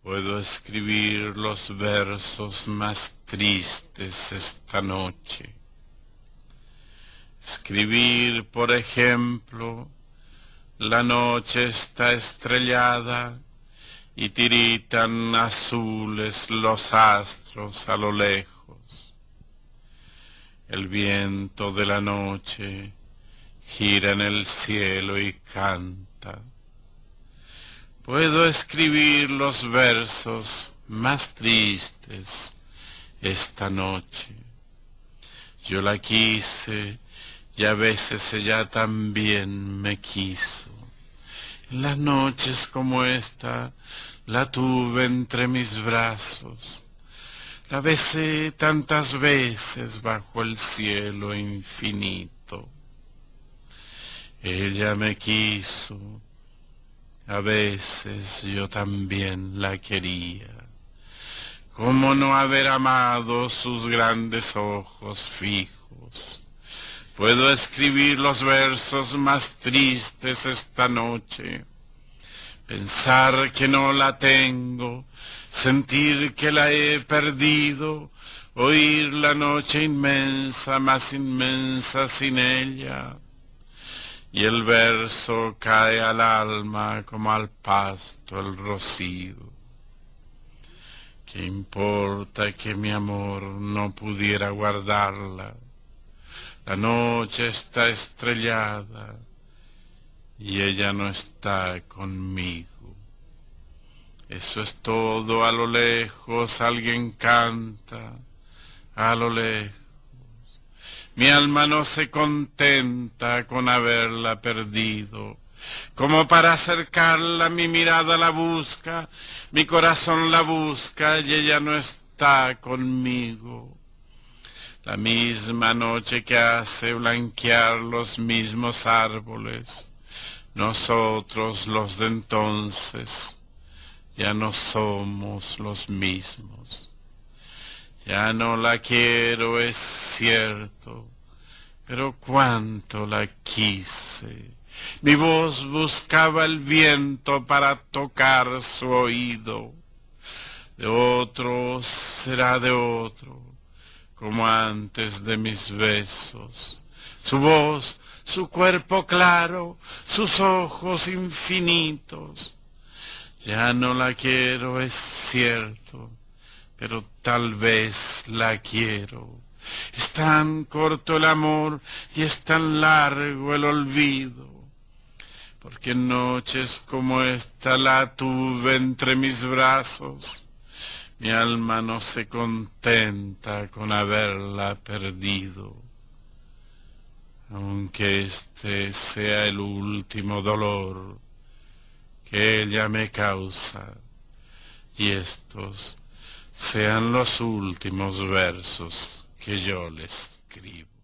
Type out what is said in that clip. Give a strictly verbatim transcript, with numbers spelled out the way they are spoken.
Puedo escribir los versos más tristes esta noche. Escribir, por ejemplo, la noche está estrellada y tiritan azules los astros a lo lejos. El viento de la noche gira en el cielo y canta. Puedo escribir los versos más tristes esta noche. Yo la quise y a veces ella también me quiso. En las noches como esta la tuve entre mis brazos. La besé tantas veces bajo el cielo infinito. Ella me quiso. A veces yo también la quería. ¿Cómo no haber amado sus grandes ojos fijos? Puedo escribir los versos más tristes esta noche. Pensar que no la tengo, sentir que la he perdido, oír la noche inmensa, más inmensa sin ella. Y el verso cae al alma como al pasto el rocío. ¿Qué importa que mi amor no pudiera guardarla? La noche está estrellada y ella no está conmigo. Eso es todo. A lo lejos alguien canta, a lo lejos. Mi alma no se contenta con haberla perdido. Como para acercarla mi mirada la busca, mi corazón la busca y ella no está conmigo. La misma noche que hace blanquear los mismos árboles, nosotros los de entonces ya no somos los mismos. Ya no la quiero, es cierto, pero cuánto la quise. Mi voz buscaba el viento para tocar su oído. De otro será de otro, como antes de mis besos. Su voz, su cuerpo claro, sus ojos infinitos. Ya no la quiero, es cierto, pero tal vez la quiero. Es tan corto el amor y es tan largo el olvido, porque en noches como esta la tuve entre mis brazos. Mi alma no se contenta con haberla perdido, aunque este sea el último dolor que ella me causa, y estos sean los últimos versos que yo le escribo.